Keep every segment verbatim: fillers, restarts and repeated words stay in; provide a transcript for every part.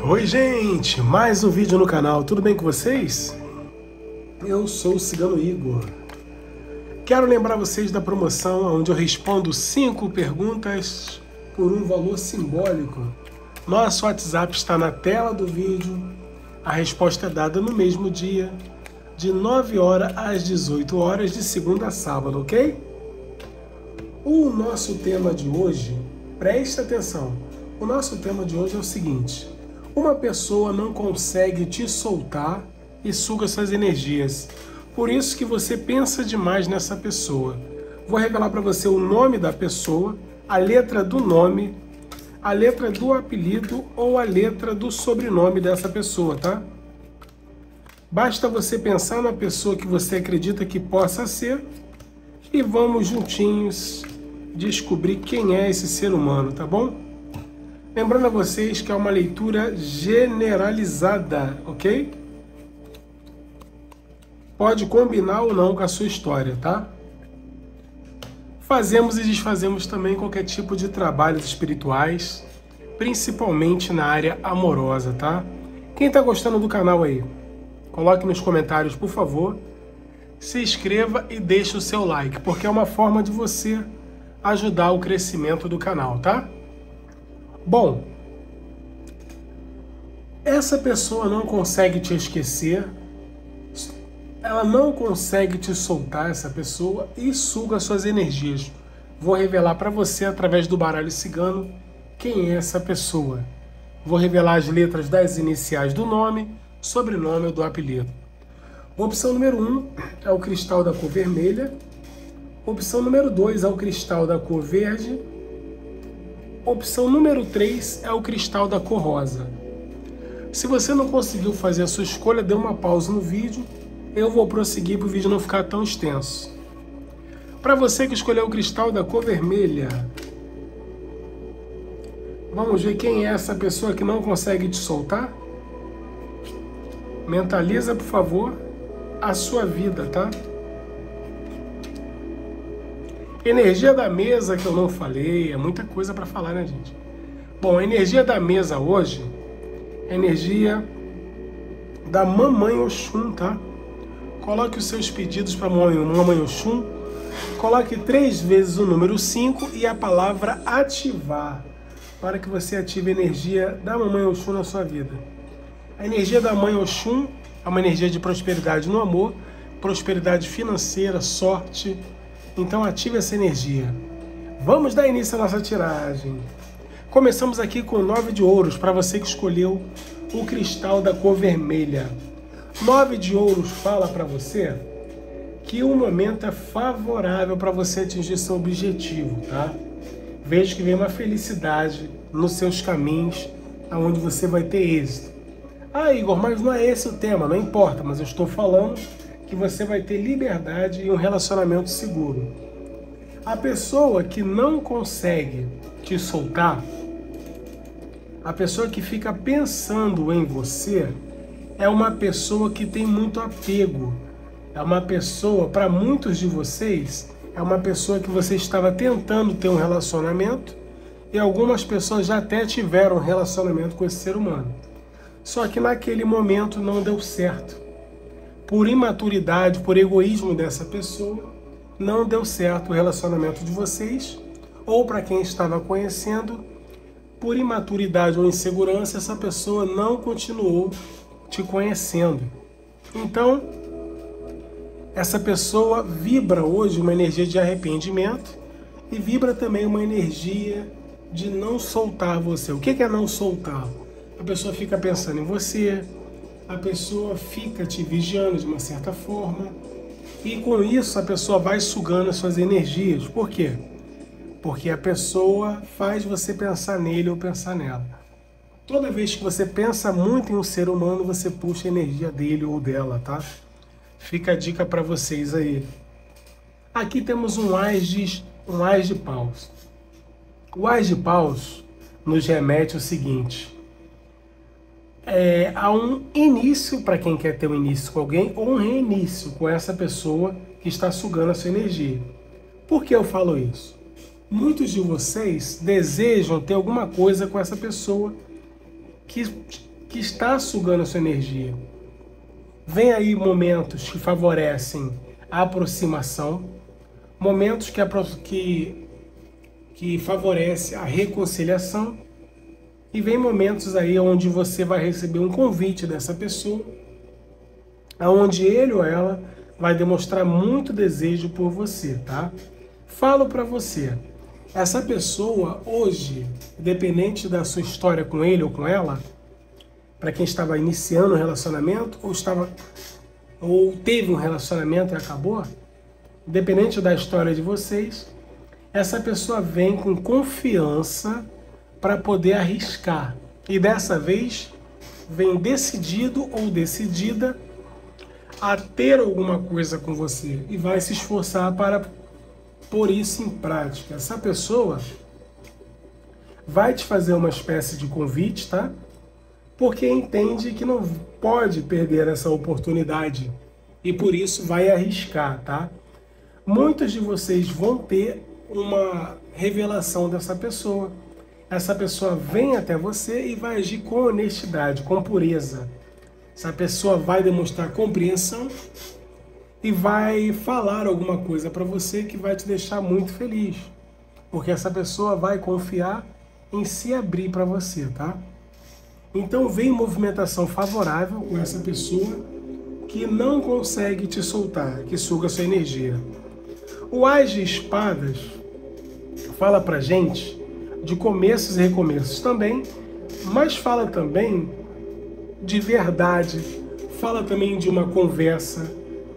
Oi gente, mais um vídeo no canal, tudo bem com vocês? Eu sou o Cigano Igor. Quero lembrar vocês da promoção onde eu respondo cinco perguntas por um valor simbólico. Nosso WhatsApp está na tela do vídeo, a resposta é dada no mesmo dia, de nove horas às dezoito horas, de segunda a sábado, ok? O nosso tema de hoje, preste atenção, o nosso tema de hoje é o seguinte: uma pessoa não consegue te soltar e suga suas energias. Por isso que você pensa demais nessa pessoa. Vou revelar para você o nome da pessoa, a letra do nome, a letra do apelido ou a letra do sobrenome dessa pessoa, tá? Basta você pensar na pessoa que você acredita que possa ser e vamos juntinhos descobrir quem é esse ser humano, tá bom? Lembrando a vocês que é uma leitura generalizada, ok? Pode combinar ou não com a sua história, tá? Fazemos e desfazemos também qualquer tipo de trabalhos espirituais, principalmente na área amorosa, tá? Quem tá gostando do canal aí, coloque nos comentários, por favor. Se inscreva e deixe o seu like, porque é uma forma de você ajudar o crescimento do canal, tá? Bom, essa pessoa não consegue te esquecer, ela não consegue te soltar, essa pessoa, e suga suas energias. Vou revelar para você, através do baralho cigano, quem é essa pessoa. Vou revelar as letras das iniciais do nome, sobrenome ou do apelido. Opção número um é o cristal da cor vermelha. Opção número dois é o cristal da cor verde. Opção número três é o cristal da cor rosa. Se você não conseguiu fazer a sua escolha, dê uma pausa no vídeo. Eu vou prosseguir para o vídeo não ficar tão extenso. Para você que escolheu o cristal da cor vermelha, vamos ver quem é essa pessoa que não consegue te soltar? Mentaliza, por favor, a sua vida, tá? Energia da mesa que eu não falei, é muita coisa para falar, né, gente? Bom, a energia da mesa hoje é a energia da Mamãe Oxum, tá? Coloque os seus pedidos para Mamãe Oxum, coloque três vezes o número cinco e a palavra ativar, para que você ative a energia da Mamãe Oxum na sua vida. A energia da Mãe Oxum é uma energia de prosperidade no amor, prosperidade financeira, sorte. Então ative essa energia. Vamos dar início à nossa tiragem. Começamos aqui com nove de ouros, para você que escolheu o cristal da cor vermelha. Nove de ouros fala para você que o momento é favorável para você atingir seu objetivo, tá? Veja que vem uma felicidade nos seus caminhos, aonde você vai ter êxito. Ah, Igor, mas não é esse o tema, não importa, mas eu estou falando que você vai ter liberdade e um relacionamento seguro. A pessoa que não consegue te soltar, a pessoa que fica pensando em você, é uma pessoa que tem muito apego. É uma pessoa, para muitos de vocês, é uma pessoa que você estava tentando ter um relacionamento e algumas pessoas já até tiveram um relacionamento com esse ser humano. Só que naquele momento não deu certo. Por imaturidade, por egoísmo dessa pessoa, não deu certo o relacionamento de vocês, ou para quem estava conhecendo, por imaturidade ou insegurança, essa pessoa não continuou te conhecendo. Então, essa pessoa vibra hoje uma energia de arrependimento e vibra também uma energia de não soltar você. O que é não soltar? A pessoa fica pensando em você, a pessoa fica te vigiando de uma certa forma e com isso a pessoa vai sugando as suas energias. Por quê? Porque a pessoa faz você pensar nele ou pensar nela. Toda vez que você pensa muito em um ser humano, você puxa a energia dele ou dela, tá? Fica a dica para vocês aí. Aqui temos um ás de, um ás de paus. O ás de paus nos remete ao seguinte: É, há um início para quem quer ter um início com alguém ou um reinício com essa pessoa que está sugando a sua energia. Por que eu falo isso? Muitos de vocês desejam ter alguma coisa com essa pessoa que que está sugando a sua energia. Vem aí momentos que favorecem a aproximação, momentos que, que, que favorecem a reconciliação, e vem momentos aí onde você vai receber um convite dessa pessoa, onde ele ou ela vai demonstrar muito desejo por você, tá? Falo para você, essa pessoa hoje, independente da sua história com ele ou com ela, para quem estava iniciando um relacionamento ou estava ou teve um relacionamento e acabou, independente da história de vocês, essa pessoa vem com confiança para poder arriscar. E dessa vez vem decidido ou decidida a ter alguma coisa com você e vai se esforçar para pôr isso em prática. Essa pessoa vai te fazer uma espécie de convite, tá? Porque entende que não pode perder essa oportunidade e por isso vai arriscar, tá? Muitos de vocês vão ter uma revelação dessa pessoa. Essa pessoa vem até você e vai agir com honestidade, com pureza. Essa pessoa vai demonstrar compreensão e vai falar alguma coisa para você que vai te deixar muito feliz. Porque essa pessoa vai confiar em se abrir para você, tá? Então vem movimentação favorável com essa pessoa que não consegue te soltar, que suga sua energia. O Ás de Espadas fala pra gente de começos e recomeços também, mas fala também de verdade, fala também de uma conversa,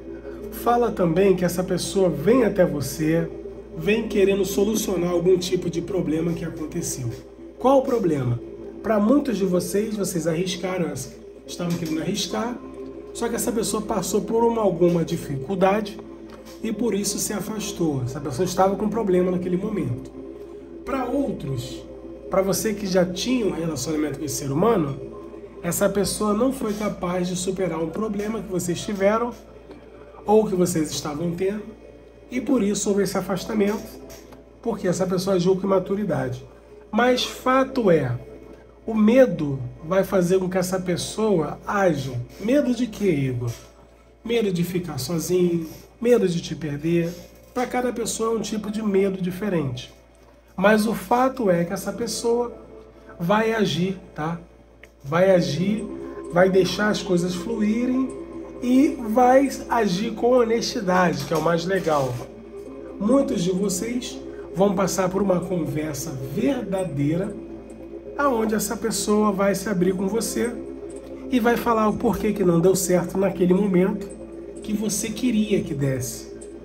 fala também que essa pessoa vem até você, vem querendo solucionar algum tipo de problema que aconteceu. Qual o problema? Para muitos de vocês, vocês arriscaram, estavam querendo arriscar, só que essa pessoa passou por uma, alguma dificuldade e por isso se afastou. Essa pessoa estava com problema naquele momento. Para outros, para você que já tinha um relacionamento com esse ser humano, essa pessoa não foi capaz de superar um problema que vocês tiveram ou que vocês estavam tendo e por isso houve esse afastamento, porque essa pessoa agiu com imaturidade. Mas fato é, o medo vai fazer com que essa pessoa aja. Medo de quê, Igor? Medo de ficar sozinho, medo de te perder. Para cada pessoa é um tipo de medo diferente. Mas o fato é que essa pessoa vai agir, tá? Vai agir, vai deixar as coisas fluírem e vai agir com honestidade, que é o mais legal. Muitos de vocês vão passar por uma conversa verdadeira, aonde essa pessoa vai se abrir com você e vai falar o porquê que não deu certo naquele momento que você queria que desse.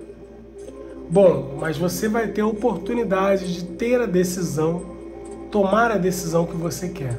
Bom, mas você vai ter a oportunidade de ter a decisão, tomar a decisão que você quer.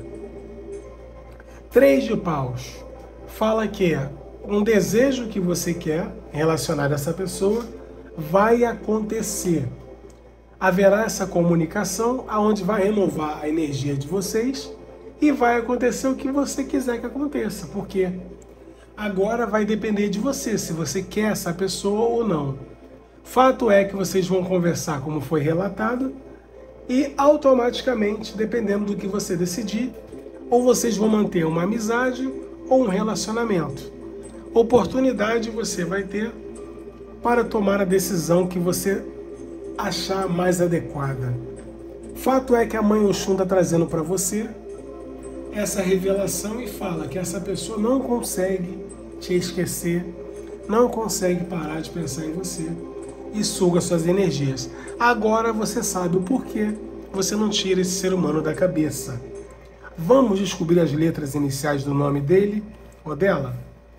Três de paus fala que um desejo que você quer relacionado a essa pessoa vai acontecer. Haverá essa comunicação aonde vai renovar a energia de vocês e vai acontecer o que você quiser que aconteça, porque agora vai depender de você, se você quer essa pessoa ou não. Fato é que vocês vão conversar como foi relatado e automaticamente, dependendo do que você decidir, ou vocês vão manter uma amizade ou um relacionamento. Oportunidade você vai ter para tomar a decisão que você achar mais adequada. Fato é que a Mãe Oxum está trazendo para você essa revelação e fala que essa pessoa não consegue te esquecer, não consegue parar de pensar em você e suga suas energias. Agora você sabe o porquê você não tira esse ser humano da cabeça. Vamos descobrir as letras iniciais do nome dele ou dela?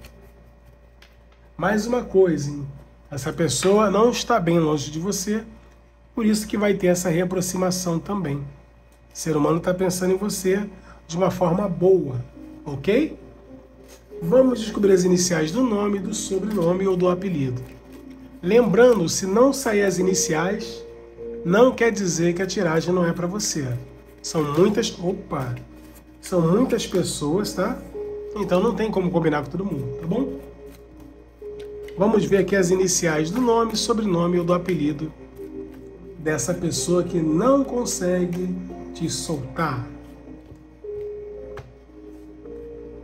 Mais uma coisa, hein? Essa pessoa não está bem longe de você, por isso que vai ter essa reaproximação também. O ser humano está pensando em você de uma forma boa, ok? Vamos descobrir as iniciais do nome, do sobrenome ou do apelido. Lembrando, se não sair as iniciais, não quer dizer que a tiragem não é para você. São muitas... Opa! São muitas pessoas, tá? Então não tem como combinar com todo mundo, tá bom? Vamos ver aqui as iniciais do nome, sobrenome ou do apelido dessa pessoa que não consegue te soltar.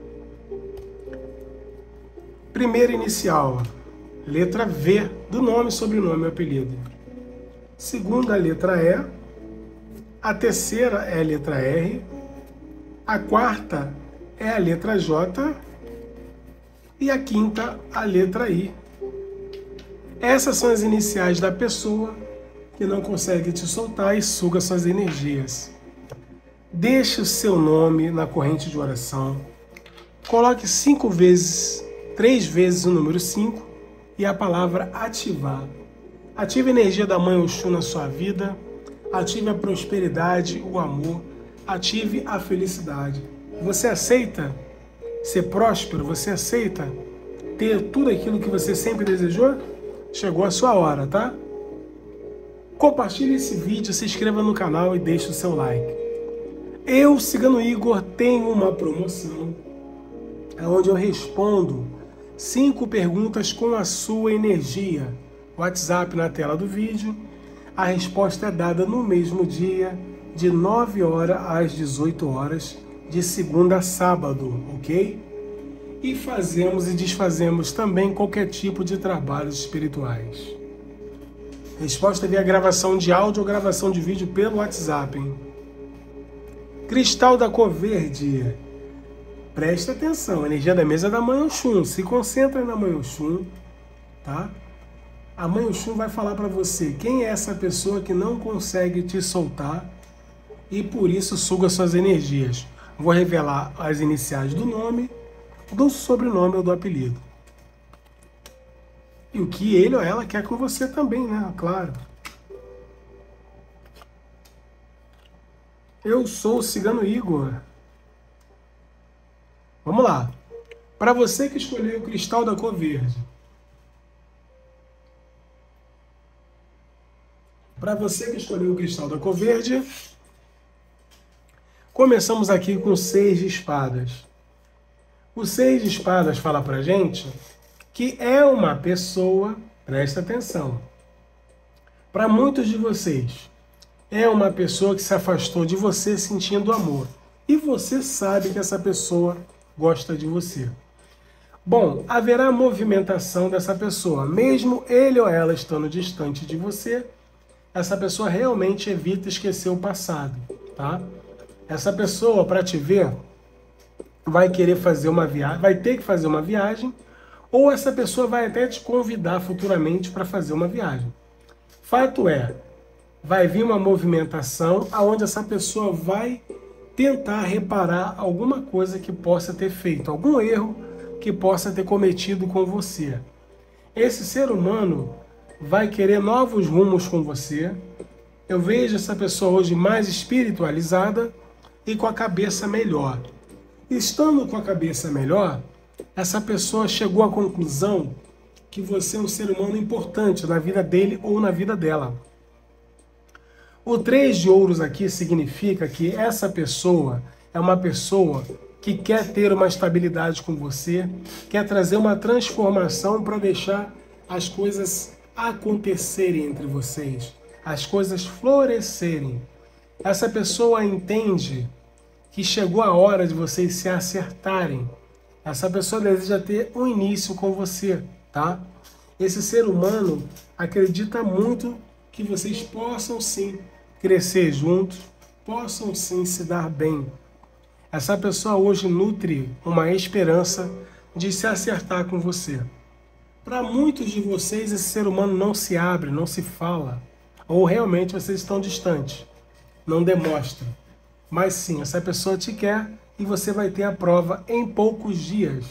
Primeira inicial, letra V, do nome, sobrenome e apelido. Segunda, letra E. A terceira é a letra R. A quarta é a letra J. E a quinta, a letra I. Essas são as iniciais da pessoa que não consegue te soltar e suga suas energias. Deixe o seu nome na corrente de oração. Coloque cinco vezes, três vezes o número cinco e a palavra ativar. Ative a energia da Mãe Oxum na sua vida. Ative a prosperidade, o amor. Ative a felicidade. Você aceita ser próspero? Você aceita ter tudo aquilo que você sempre desejou? Chegou a sua hora, tá? Compartilhe esse vídeo, se inscreva no canal e deixe o seu like. Eu, Cigano Igor, tenho uma promoção onde eu respondo cinco perguntas com a sua energia. WhatsApp na tela do vídeo. A resposta é dada no mesmo dia, de nove horas às dezoito horas, de segunda a sábado, ok? E fazemos e desfazemos também qualquer tipo de trabalhos espirituais. Resposta via gravação de áudio ou gravação de vídeo pelo WhatsApp, hein? Cristal da cor verde. Presta atenção, a energia da mesa é da Mãe Oxum. Se concentra na Mãe Oxum, tá? A Mãe Oxum vai falar para você quem é essa pessoa que não consegue te soltar e por isso suga suas energias. Vou revelar as iniciais do nome, do sobrenome ou do apelido. E o que ele ou ela quer com você também, né? Claro. Eu sou o Cigano Igor. Vamos lá. Para você que escolheu o cristal da cor verde. Para você que escolheu o cristal da cor verde, começamos aqui com o seis de espadas. O seis de espadas fala pra gente que é uma pessoa, presta atenção, para muitos de vocês, é uma pessoa que se afastou de você sentindo amor. E você sabe que essa pessoa gosta de você. Bom, haverá movimentação dessa pessoa, mesmo ele ou ela estando distante de você. Essa pessoa realmente evita esquecer o passado, tá? Essa pessoa, para te ver, vai querer fazer uma viagem, vai ter que fazer uma viagem, ou essa pessoa vai até te convidar futuramente para fazer uma viagem. Fato é, vai vir uma movimentação aonde essa pessoa vai tentar reparar alguma coisa que possa ter feito, algum erro que possa ter cometido com você. Esse ser humano vai querer novos rumos com você. Eu vejo essa pessoa hoje mais espiritualizada e com a cabeça melhor. Estando com a cabeça melhor, essa pessoa chegou à conclusão que você é um ser humano importante na vida dele ou na vida dela. O três de ouros aqui significa que essa pessoa é uma pessoa que quer ter uma estabilidade com você, quer trazer uma transformação para deixar as coisas acontecerem entre vocês, as coisas florescerem. Essa pessoa entende que chegou a hora de vocês se acertarem. Essa pessoa deseja ter um início com você, tá? Esse ser humano acredita muito que vocês possam sim crescer juntos, possam sim se dar bem. Essa pessoa hoje nutre uma esperança de se acertar com você. Para muitos de vocês, esse ser humano não se abre, não se fala, ou realmente vocês estão distantes, não demonstra. Mas sim, essa pessoa te quer e você vai ter a prova em poucos dias.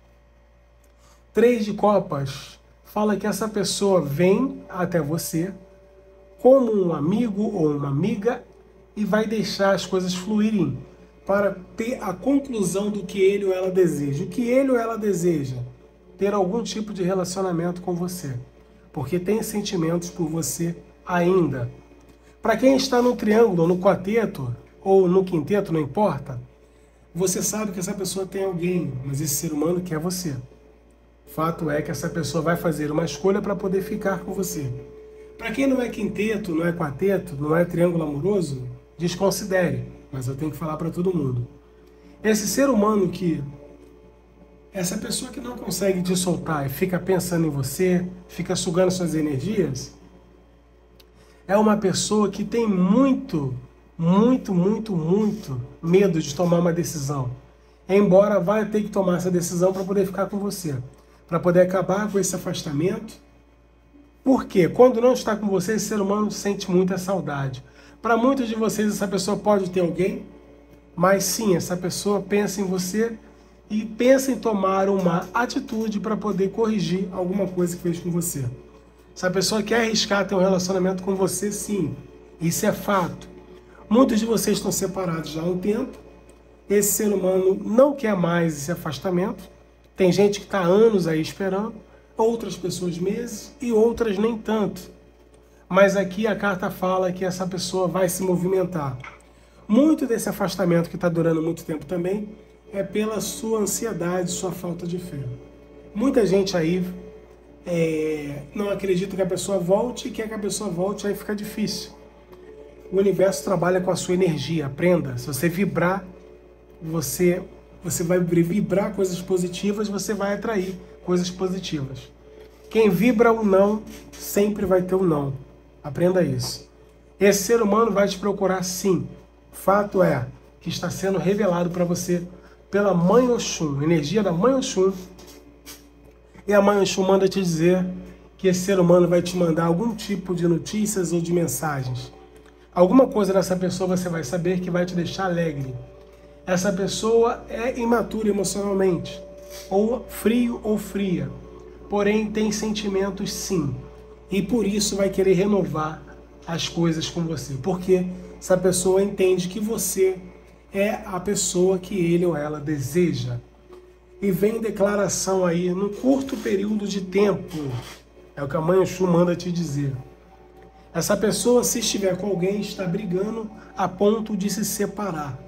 Três de copas fala que essa pessoa vem até você como um amigo ou uma amiga e vai deixar as coisas fluírem para ter a conclusão do que ele ou ela deseja. O que ele ou ela deseja? Ter algum tipo de relacionamento com você, porque tem sentimentos por você ainda. Para quem está no triângulo, no quarteto ou no quinteto, não importa, você sabe que essa pessoa tem alguém, mas esse ser humano quer você. Fato é que essa pessoa vai fazer uma escolha para poder ficar com você. Para quem não é quinteto, não é quarteto, não é triângulo amoroso, desconsidere, mas eu tenho que falar para todo mundo. Esse ser humano que Essa pessoa que não consegue te soltar e fica pensando em você, fica sugando suas energias, é uma pessoa que tem muito, muito, muito, muito medo de tomar uma decisão. Embora vai ter que tomar essa decisão para poder ficar com você, para poder acabar com esse afastamento. Porque quando não está com você, esse ser humano sente muita saudade. Para muitos de vocês, essa pessoa pode ter alguém, mas sim, essa pessoa pensa em você e pensa em tomar uma atitude para poder corrigir alguma coisa que fez com você. Essa pessoa quer arriscar ter um relacionamento com você, sim. Isso é fato. Muitos de vocês estão separados já há um tempo. Esse ser humano não quer mais esse afastamento. Tem gente que está anos aí esperando, outras pessoas meses e outras nem tanto. Mas aqui a carta fala que essa pessoa vai se movimentar. Muito desse afastamento que está durando muito tempo também é pela sua ansiedade, sua falta de fé. Muita gente aí é, não acredita que a pessoa volte e quer que a pessoa volte, aí fica difícil. O universo trabalha com a sua energia, aprenda. Se você vibrar, você, você vai vibrar coisas positivas, você vai atrair coisas positivas. Quem vibra o não, sempre vai ter o não. Aprenda isso. Esse ser humano vai te procurar sim. Fato é que está sendo revelado para você pela Mãe Oxum, energia da Mãe Oxum. E a Mãe Oxum manda te dizer que esse ser humano vai te mandar algum tipo de notícias ou de mensagens. Alguma coisa dessa pessoa você vai saber que vai te deixar alegre. Essa pessoa é imatura emocionalmente, ou frio ou fria, porém tem sentimentos sim. E por isso vai querer renovar as coisas com você. Porque essa pessoa entende que você é a pessoa que ele ou ela deseja. E vem declaração aí, num curto período de tempo. É o que a Mãe Oxum manda te dizer. Essa pessoa, se estiver com alguém, está brigando a ponto de se separar.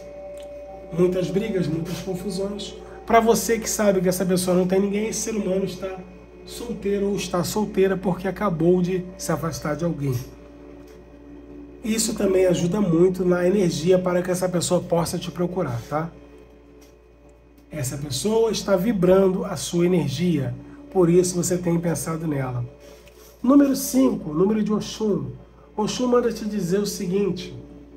Muitas brigas, muitas confusões. Para você que sabe que essa pessoa não tem ninguém, esse ser humano está solteiro ou está solteira porque acabou de se afastar de alguém. Isso também ajuda muito na energia para que essa pessoa possa te procurar, tá? Essa pessoa está vibrando a sua energia, por isso você tem pensado nela. Número cinco, número de Oxum. Oxum manda te dizer o seguinte: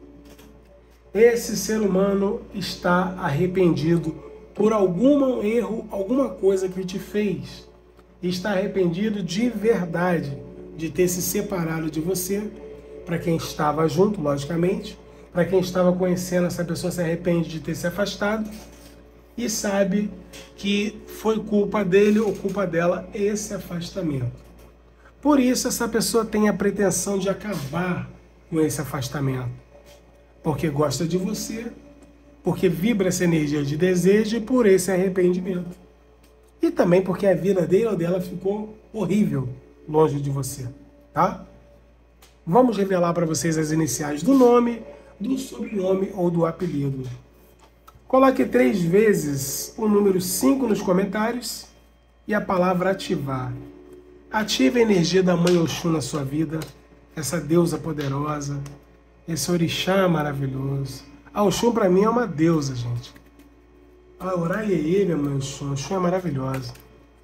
esse ser humano está arrependido por algum erro, alguma coisa que te fez. Está arrependido de verdade de ter se separado de você. Para quem estava junto, logicamente. Para quem estava conhecendo, essa pessoa se arrepende de ter se afastado. E sabe que foi culpa dele ou culpa dela esse afastamento. Por isso essa pessoa tem a pretensão de acabar com esse afastamento. Porque gosta de você, porque vibra essa energia de desejo e por esse arrependimento. E também porque a vida dele ou dela ficou horrível longe de você, tá? Vamos revelar para vocês as iniciais do nome, do sobrenome ou do apelido. Coloque três vezes o número cinco nos comentários e a palavra ativar. Ative a energia da Mãe Oxum na sua vida, essa deusa poderosa, esse orixá maravilhoso. A Oxum para mim é uma deusa, gente. A Oraiê, minha Mãe Oxum, a Oxum é maravilhosa.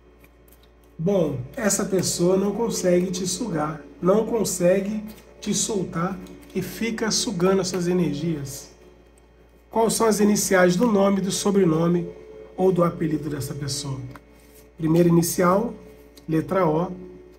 Bom, essa pessoa não consegue te sugar, não consegue te soltar e fica sugando as suas energias. Quais são as iniciais do nome, do sobrenome ou do apelido dessa pessoa? Primeira inicial, letra O.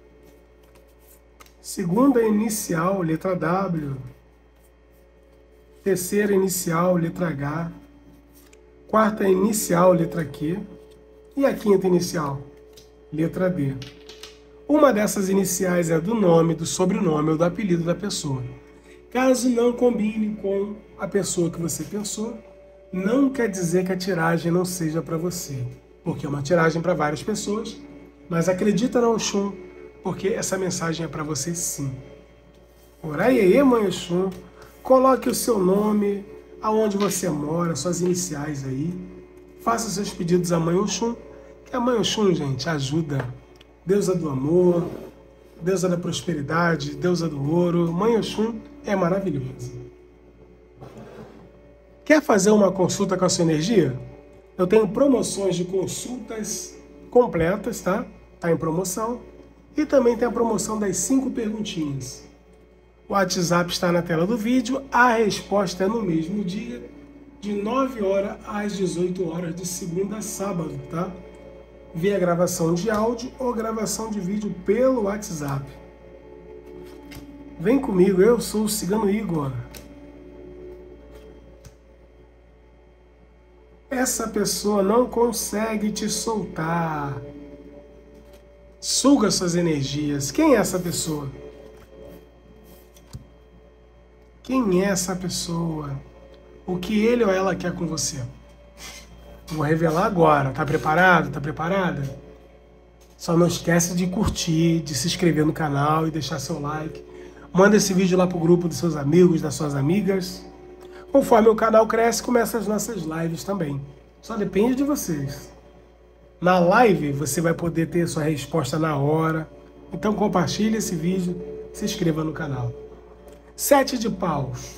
Segunda inicial, letra W. Terceira inicial, letra H. Quarta inicial, letra Q. E a quinta inicial, letra D. Uma dessas iniciais é do nome, do sobrenome ou do apelido da pessoa. Caso não combine com a pessoa que você pensou, não quer dizer que a tiragem não seja para você. Porque é uma tiragem para várias pessoas, mas acredita na Oxum, porque essa mensagem é para você sim. Oraiê, Mãe Oxum, coloque o seu nome, aonde você mora, suas iniciais aí. Faça seus pedidos à Mãe Oxum, que a Mãe Oxum, gente, ajuda. Deusa do amor, deusa da prosperidade, deusa do ouro. Mãe Oxum é maravilhosa. Quer fazer uma consulta com a sua energia? Eu tenho promoções de consultas completas, tá? Tá em promoção. E também tem a promoção das cinco perguntinhas. O WhatsApp está na tela do vídeo. A resposta é no mesmo dia, de nove horas às dezoito horas, de segunda a sábado, tá? Via gravação de áudio ou gravação de vídeo pelo WhatsApp. Vem comigo, eu sou o Cigano Igor. Essa pessoa não consegue te soltar. Suga suas energias. Quem é essa pessoa? Quem é essa pessoa? O que ele ou ela quer com você? Vou revelar agora. Tá preparado? Tá preparada? Só não esquece de curtir, de se inscrever no canal e deixar seu like. Manda esse vídeo lá pro grupo dos seus amigos, das suas amigas. Conforme o canal cresce, começam as nossas lives também. Só depende de vocês. Na live, você vai poder ter sua resposta na hora. Então compartilhe esse vídeo, se inscreva no canal. Sete de paus.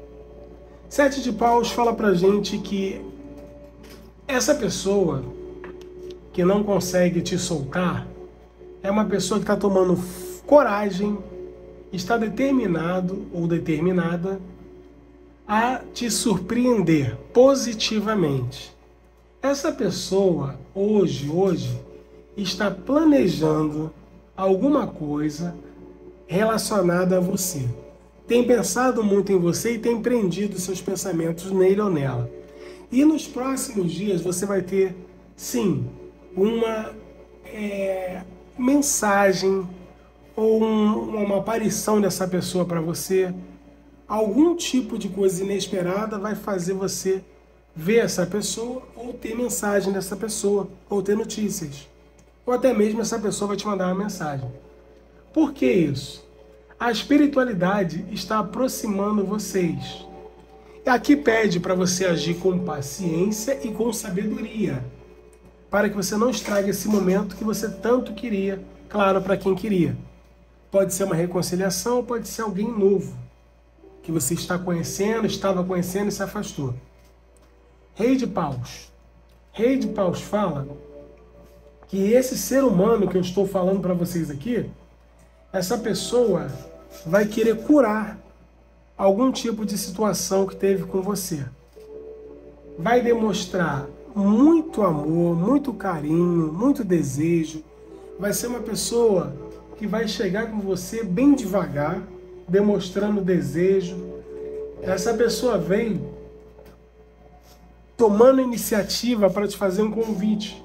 Sete de paus fala pra gente que essa pessoa que não consegue te soltar é uma pessoa que está tomando coragem, está determinado ou determinada a te surpreender positivamente. Essa pessoa, hoje, hoje, está planejando alguma coisa relacionada a você. Tem pensado muito em você e tem prendido seus pensamentos nele ou nela. E nos próximos dias você vai ter, sim, uma é, mensagem ou um, uma aparição dessa pessoa para você. Algum tipo de coisa inesperada vai fazer você ver essa pessoa ou ter mensagem dessa pessoa, ou ter notícias. Ou até mesmo essa pessoa vai te mandar uma mensagem. Por que isso? A espiritualidade está aproximando vocês. Aqui pede para você agir com paciência e com sabedoria, para que você não estrague esse momento que você tanto queria, claro, para quem queria. Pode ser uma reconciliação, pode ser alguém novo, que você está conhecendo, estava conhecendo e se afastou. Rei de paus. Rei de paus fala que esse ser humano que eu estou falando para vocês aqui, essa pessoa vai querer curar algum tipo de situação que teve com você. Vai demonstrar muito amor, muito carinho, muito desejo. Vai ser uma pessoa que vai chegar com você bem devagar, demonstrando desejo. Essa pessoa vem tomando iniciativa para te fazer um convite.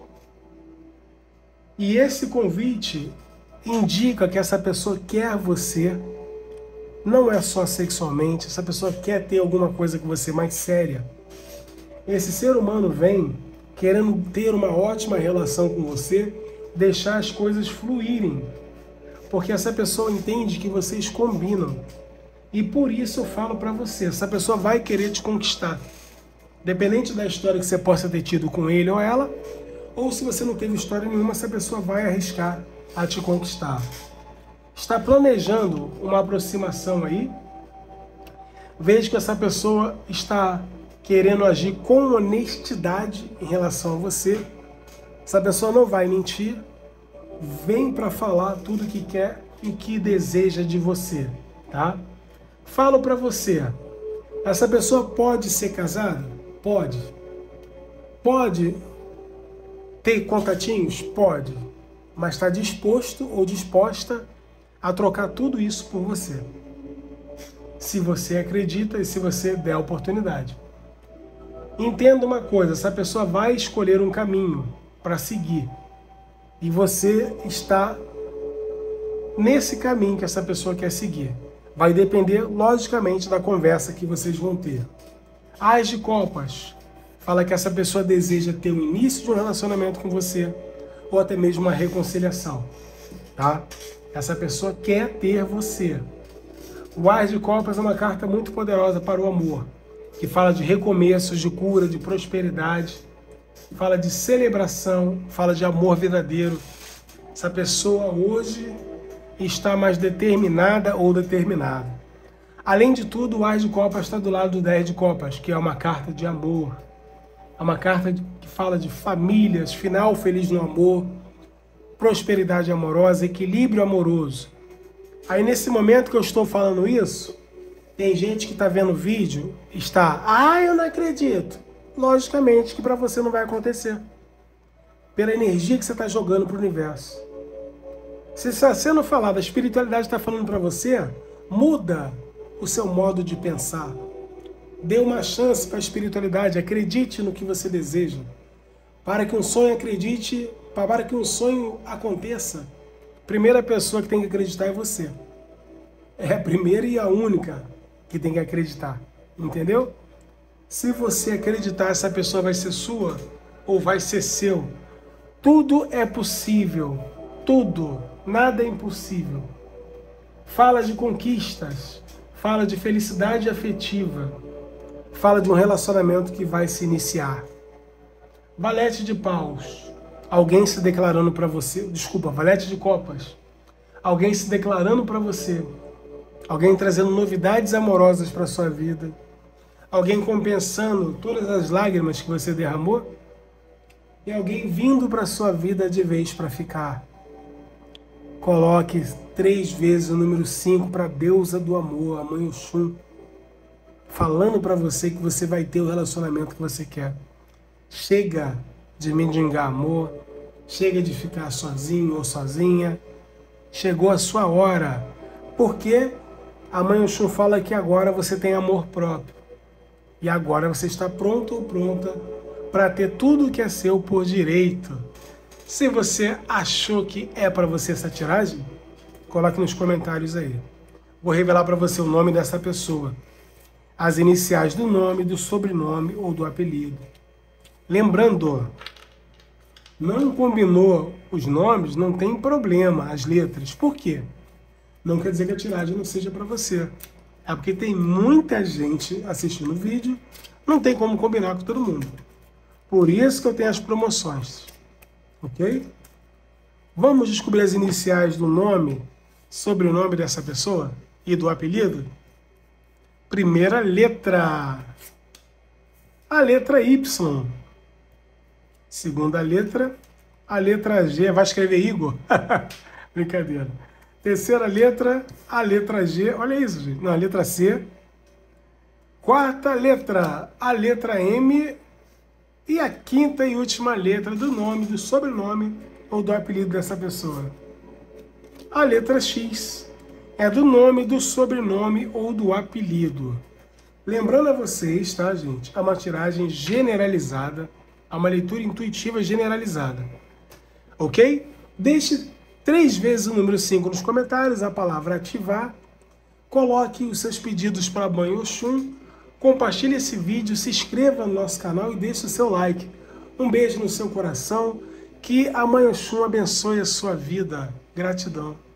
E esse convite indica que essa pessoa quer você, não é só sexualmente, essa pessoa quer ter alguma coisa com você mais séria. Esse ser humano vem querendo ter uma ótima relação com você, deixar as coisas fluírem, porque essa pessoa entende que vocês combinam. E por isso eu falo para você, essa pessoa vai querer te conquistar. Dependente da história que você possa ter tido com ele ou ela, ou se você não teve história nenhuma, essa pessoa vai arriscar a te conquistar. Está planejando uma aproximação aí. Veja que essa pessoa está querendo agir com honestidade em relação a você. Essa pessoa não vai mentir. Vem para falar tudo o que quer e o que deseja de você, tá? Falo para você, essa pessoa pode ser casada? Pode. Pode ter contatinhos? Pode. Mas está disposto ou disposta a trocar tudo isso por você. Se você acredita e se você der a oportunidade. Entenda uma coisa, essa pessoa vai escolher um caminho para seguir. E você está nesse caminho que essa pessoa quer seguir. Vai depender, logicamente, da conversa que vocês vão ter. As de copas fala que essa pessoa deseja ter o início de um relacionamento com você ou até mesmo uma reconciliação, tá? Essa pessoa quer ter você. O As de copas é uma carta muito poderosa para o amor, que fala de recomeços, de cura, de prosperidade, fala de celebração, fala de amor verdadeiro. Essa pessoa hoje está mais determinada ou determinado. Além de tudo, o As de copas está do lado do dez de copas, que é uma carta de amor. É uma carta que fala de famílias, final feliz no amor, prosperidade amorosa, equilíbrio amoroso. Aí nesse momento que eu estou falando isso, tem gente que está vendo o vídeo e está, ah, eu não acredito. Logicamente que para você não vai acontecer. Pela energia que você está jogando para o universo. Se você não falar, a espiritualidade está falando para você, muda o seu modo de pensar. Dê uma chance para a espiritualidade, acredite no que você deseja. Para que um sonho acredite, para que um sonho aconteça, a primeira pessoa que tem que acreditar é você. É a primeira e a única que tem que acreditar, entendeu? Se você acreditar, essa pessoa vai ser sua ou vai ser seu. Tudo é possível, tudo, nada é impossível. Fala de conquistas, fala de felicidade afetiva, fala de um relacionamento que vai se iniciar. Valete de paus, alguém se declarando para você, desculpa, valete de copas, alguém se declarando para você, alguém trazendo novidades amorosas para sua vida, alguém compensando todas as lágrimas que você derramou, e alguém vindo para sua vida de vez para ficar. Coloque três vezes o número cinco para a deusa do amor, a Mãe Oxum, falando para você que você vai ter o relacionamento que você quer. Chega de mendigar amor, chega de ficar sozinho ou sozinha. Chegou a sua hora, porque a Mãe Oxum fala que agora você tem amor próprio. E agora você está pronto ou pronta para ter tudo que é seu por direito. Se você achou que é para você essa tiragem, coloque nos comentários aí. Vou revelar para você o nome dessa pessoa, as iniciais do nome, do sobrenome ou do apelido. Lembrando, não combinou os nomes, não tem problema, as letras. Por quê? Não quer dizer que a tiragem não seja para você. É porque tem muita gente assistindo o vídeo, não tem como combinar com todo mundo. Por isso que eu tenho as promoções. Ok? Vamos descobrir as iniciais do nome, sobrenome dessa pessoa e do apelido? Primeira letra. A letra Y. Segunda letra, a letra G. Vai escrever Igor? Brincadeira. Terceira letra, a letra G. Olha isso, gente. Não, a letra C. Quarta letra, a letra M. E a quinta e última letra do nome, do sobrenome ou do apelido dessa pessoa. A letra X é do nome, do sobrenome ou do apelido. Lembrando a vocês, tá, gente? É uma tiragem generalizada, é uma leitura intuitiva generalizada. Ok? Deixe três vezes o número cinco nos comentários, a palavra ativar. Coloque os seus pedidos para a Mãe Oxum. Compartilhe esse vídeo, se inscreva no nosso canal e deixe o seu like. Um beijo no seu coração. Que a Mãe Oxum abençoe a sua vida. Gratidão.